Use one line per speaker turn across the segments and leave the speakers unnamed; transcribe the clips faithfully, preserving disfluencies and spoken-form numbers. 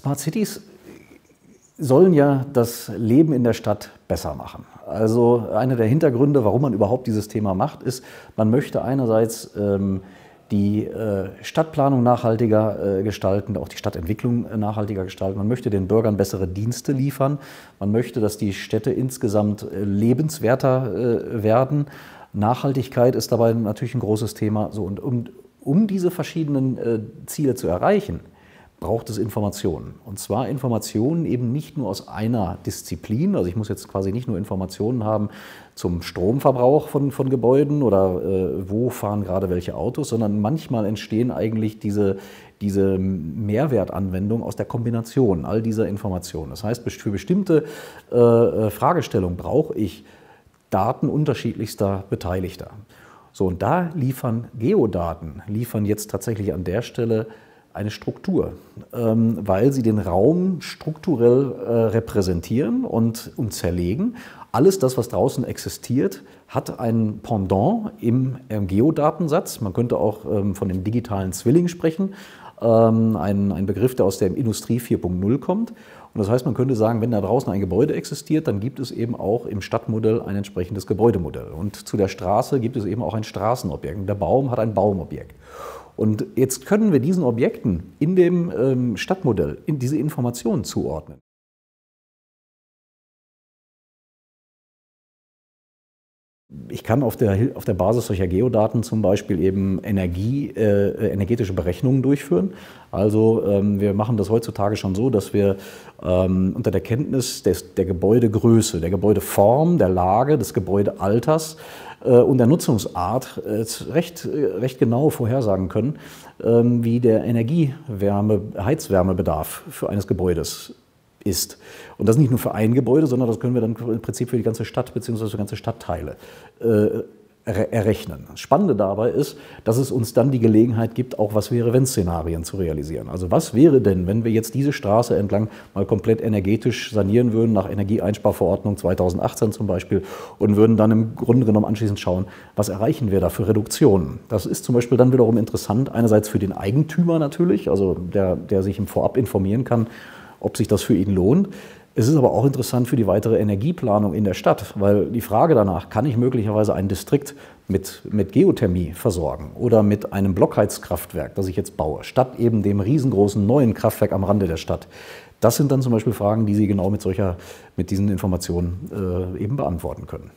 Smart Cities sollen ja das Leben in der Stadt besser machen. Also einer der Hintergründe, warum man überhaupt dieses Thema macht, ist, man möchte einerseits ähm, die äh, Stadtplanung nachhaltiger äh, gestalten, auch die Stadtentwicklung äh, nachhaltiger gestalten. Man möchte den Bürgern bessere Dienste liefern. Man möchte, dass die Städte insgesamt äh, lebenswerter äh, werden. Nachhaltigkeit ist dabei natürlich ein großes Thema. So, und um, um diese verschiedenen äh, Ziele zu erreichen, braucht es Informationen. Und zwar Informationen eben nicht nur aus einer Disziplin. Also ich muss jetzt quasi nicht nur Informationen haben zum Stromverbrauch von, von Gebäuden oder äh, wo fahren gerade welche Autos, sondern manchmal entstehen eigentlich diese, diese Mehrwertanwendungen aus der Kombination all dieser Informationen. Das heißt, für bestimmte äh, Fragestellungen brauche ich Daten unterschiedlichster Beteiligter. So, und da liefern Geodaten, liefern jetzt tatsächlich an der Stelle eine Struktur, weil sie den Raum strukturell repräsentieren und, und zerlegen. Alles das, was draußen existiert, hat ein Pendant im Geodatensatz. Man könnte auch von dem digitalen Zwilling sprechen, ein, ein Begriff, der aus der Industrie vier Punkt null kommt. Und das heißt, man könnte sagen, wenn da draußen ein Gebäude existiert, dann gibt es eben auch im Stadtmodell ein entsprechendes Gebäudemodell. Und zu der Straße gibt es eben auch ein Straßenobjekt. Und der Baum hat ein Baumobjekt. Und jetzt können wir diesen Objekten in dem ähm, Stadtmodell in diese Informationen zuordnen. Ich kann auf der, auf der Basis solcher Geodaten zum Beispiel eben Energie, äh, energetische Berechnungen durchführen. Also ähm, wir machen das heutzutage schon so, dass wir ähm, unter der Kenntnis des, der Gebäudegröße, der Gebäudeform, der Lage, des Gebäudealters äh, und der Nutzungsart äh, recht, recht genau vorhersagen können, äh, wie der Energiewärme, Heizwärmebedarf für eines Gebäudes ist. Und das nicht nur für ein Gebäude, sondern das können wir dann im Prinzip für die ganze Stadt bzw. für ganze Stadtteile äh, errechnen. Das Spannende dabei ist, dass es uns dann die Gelegenheit gibt, auch Was-wäre-wenn-Szenarien zu realisieren. Also was wäre denn, wenn wir jetzt diese Straße entlang mal komplett energetisch sanieren würden, nach Energieeinsparverordnung zweitausendachtzehn zum Beispiel, und würden dann im Grunde genommen anschließend schauen, was erreichen wir da für Reduktionen. Das ist zum Beispiel dann wiederum interessant, einerseits für den Eigentümer natürlich, also der, der sich im Vorab informieren kann, ob sich das für ihn lohnt. Es ist aber auch interessant für die weitere Energieplanung in der Stadt, weil die Frage danach, kann ich möglicherweise einen Distrikt mit, mit Geothermie versorgen oder mit einem Blockheizkraftwerk, das ich jetzt baue, statt eben dem riesengroßen neuen Kraftwerk am Rande der Stadt. Das sind dann zum Beispiel Fragen, die Sie genau mit, solcher, mit diesen Informationen äh, eben beantworten können.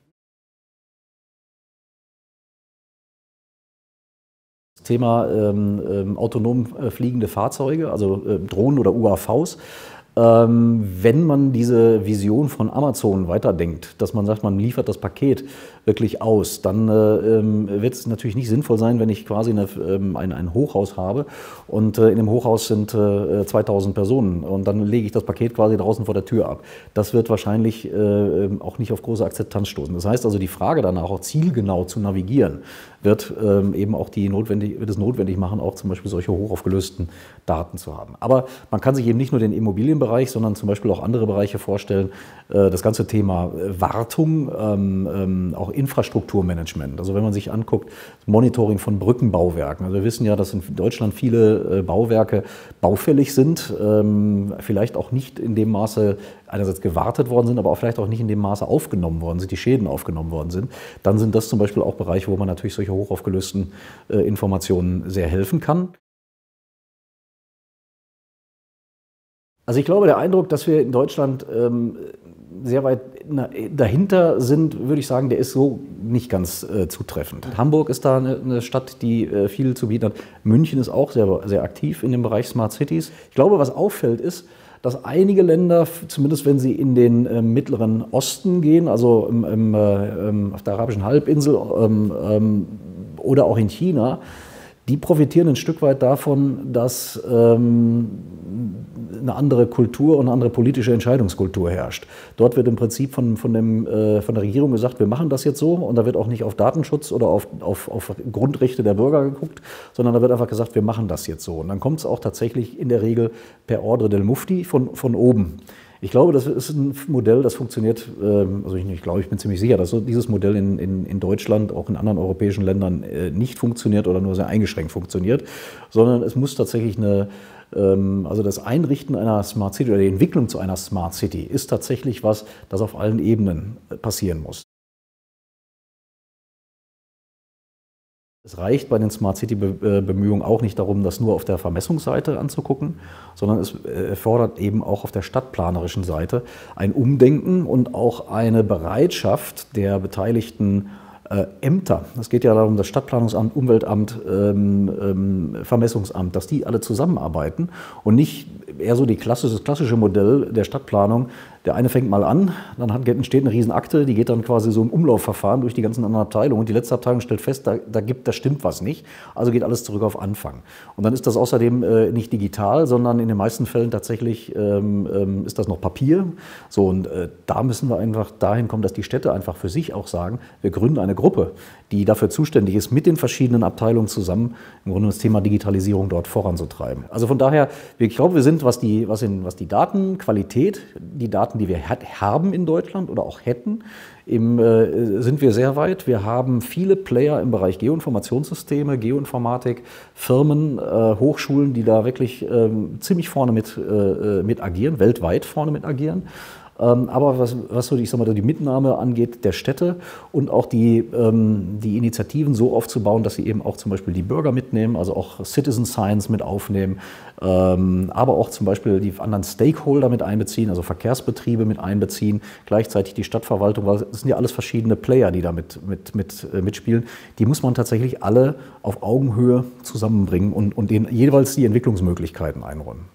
Thema ähm, ähm, autonom äh, fliegende Fahrzeuge, also äh, Drohnen oder U A Vs. Ähm, wenn man diese Vision von Amazon weiterdenkt, dass man sagt, man liefert das Paket wirklich aus, dann äh, wird es natürlich nicht sinnvoll sein, wenn ich quasi eine, ähm, ein, ein Hochhaus habe und äh, in dem Hochhaus sind äh, zweitausend Personen und dann lege ich das Paket quasi draußen vor der Tür ab. Das wird wahrscheinlich äh, auch nicht auf große Akzeptanz stoßen. Das heißt also, die Frage danach, auch zielgenau zu navigieren, wird ähm, eben auch die notwendig, wird es notwendig machen, auch zum Beispiel solche hochaufgelösten Daten zu haben. Aber man kann sich eben nicht nur den Immobilienbereich, sondern zum Beispiel auch andere Bereiche vorstellen. Äh, das ganze Thema Wartung, ähm, ähm, auch Infrastrukturmanagement. Also wenn man sich anguckt, Monitoring von Brückenbauwerken. Also wir wissen ja, dass in Deutschland viele äh, Bauwerke baufällig sind, ähm, vielleicht auch nicht in dem Maße einerseits gewartet worden sind, aber auch vielleicht auch nicht in dem Maße aufgenommen worden sind, die Schäden aufgenommen worden sind. Dann sind das zum Beispiel auch Bereiche, wo man natürlich solche hochaufgelösten äh, Informationen sehr helfen kann. Also ich glaube, der Eindruck, dass wir in Deutschland ähm, sehr weit dahinter sind, würde ich sagen, der ist so nicht ganz äh, zutreffend. Hamburg ist da eine, eine Stadt, die äh, viel zu bieten hat. München ist auch sehr, sehr aktiv in dem Bereich Smart Cities. Ich glaube, was auffällt ist, dass einige Länder, zumindest wenn sie in den äh, Mittleren Osten gehen, also im, im, äh, auf der arabischen Halbinsel ähm, ähm, oder auch in China, die profitieren ein Stück weit davon, dass ähm, eine andere Kultur und eine andere politische Entscheidungskultur herrscht. Dort wird im Prinzip von, von, dem, äh, von der Regierung gesagt, wir machen das jetzt so, und da wird auch nicht auf Datenschutz oder auf, auf, auf Grundrechte der Bürger geguckt, sondern da wird einfach gesagt, wir machen das jetzt so. Und dann kommt es auch tatsächlich in der Regel per Ordre del Mufti von, von oben. Ich glaube, das ist ein Modell, das funktioniert, also ich, ich glaube, ich bin ziemlich sicher, dass dieses Modell in, in, in Deutschland, auch in anderen europäischen Ländern nicht funktioniert oder nur sehr eingeschränkt funktioniert, sondern es muss tatsächlich eine, Also das Einrichten einer Smart City oder die Entwicklung zu einer Smart City ist tatsächlich was, das auf allen Ebenen passieren muss. Es reicht bei den Smart City-Bemühungen auch nicht darum, das nur auf der Vermessungsseite anzugucken, sondern es erfordert eben auch auf der stadtplanerischen Seite ein Umdenken und auch eine Bereitschaft der beteiligten Äh, Ämter. Es geht ja darum, das Stadtplanungsamt, Umweltamt, ähm, ähm, Vermessungsamt, dass die alle zusammenarbeiten und nicht eher so die klassische, das klassische Modell der Stadtplanung. Der eine fängt mal an, dann hat, entsteht eine Riesenakte, die geht dann quasi so im Umlaufverfahren durch die ganzen anderen Abteilungen und die letzte Abteilung stellt fest, da, da, gibt, da stimmt was nicht, also geht alles zurück auf Anfang. Und dann ist das außerdem äh, nicht digital, sondern in den meisten Fällen tatsächlich ähm, ähm, ist das noch Papier. So, und äh, da müssen wir einfach dahin kommen, dass die Städte einfach für sich auch sagen, wir gründen eine Gruppe, die dafür zuständig ist, mit den verschiedenen Abteilungen zusammen im Grunde das Thema Digitalisierung dort voranzutreiben. Also von daher, ich glaube, wir sind, was die, was in, was die Datenqualität, die Daten, die wir haben in Deutschland oder auch hätten, im, äh, sind wir sehr weit. Wir haben viele Player im Bereich Geoinformationssysteme, Geoinformatik, Firmen, äh, Hochschulen, die da wirklich äh, ziemlich vorne mit, äh, mit agieren, weltweit vorne mit agieren. Aber was, was so, ich sag mal, die Mitnahme angeht der Städte und auch die, ähm, die Initiativen so aufzubauen, dass sie eben auch zum Beispiel die Bürger mitnehmen, also auch Citizen Science mit aufnehmen, ähm, aber auch zum Beispiel die anderen Stakeholder mit einbeziehen, also Verkehrsbetriebe mit einbeziehen, gleichzeitig die Stadtverwaltung, weil das sind ja alles verschiedene Player, die da mit, mit, mit, äh, mitspielen. Die muss man tatsächlich alle auf Augenhöhe zusammenbringen und, und denen jeweils die Entwicklungsmöglichkeiten einräumen.